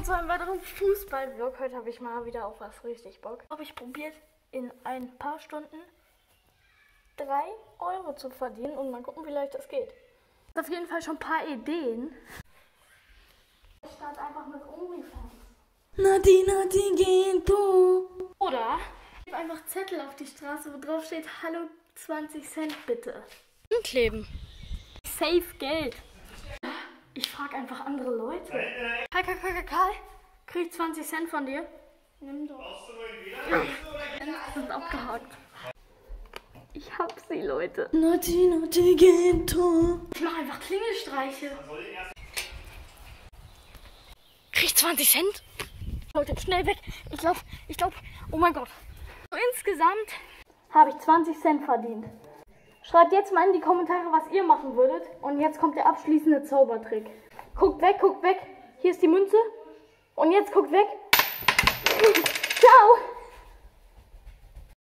willkommen zu einem weiteren Fußball-Vlog. Heute habe ich mal wieder auf was richtig Bock. Habe ich probiert, in ein paar Stunden 3 Euro zu verdienen und mal gucken, wie leicht das geht. Ich habe auf jeden Fall schon ein paar Ideen. Ich starte einfach mit OnlyFans. Nati geht du. Oder ich gebe einfach Zettel auf die Straße, wo drauf steht: Hallo, 20 Cent bitte. Kleben. Safe Geld. Ich frage einfach andere Leute. Karl, krieg ich 20 Cent von dir? Nimm doch. Das ist abgehakt. Ich hab sie, Leute. Nati geht du. Ich mach einfach Klingelstreiche. Krieg ich 20 Cent? Leute, schnell weg. Ich glaub, oh mein Gott. Insgesamt habe ich 20 Cent verdient. Schreibt jetzt mal in die Kommentare, was ihr machen würdet. Und jetzt kommt der abschließende Zaubertrick. Guckt weg. Hier ist die Münze. Und jetzt guckt weg. Ciao.